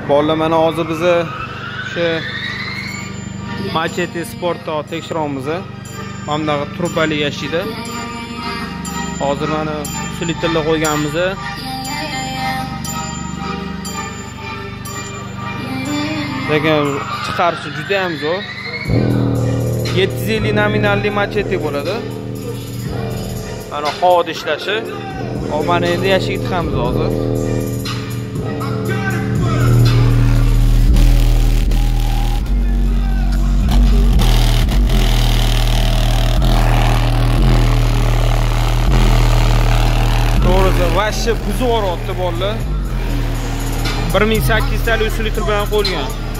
Bolalar mana hozir biz o'sha Machete Sportda tekshiramiz. Mana bunaqa trubali yashaydi. Hozir mana usulitllar qo'yganmiz. Lekin chiqarishi juda ham zo'r. 750 nominalli machete bo'ladi. Mana havoda ishlashi. Mana endi yashik tiqamiz hozir. To'g'risi, vashni buzib yuboryapti bolalar. 1800 talik usul litr bilan qo'yilgan.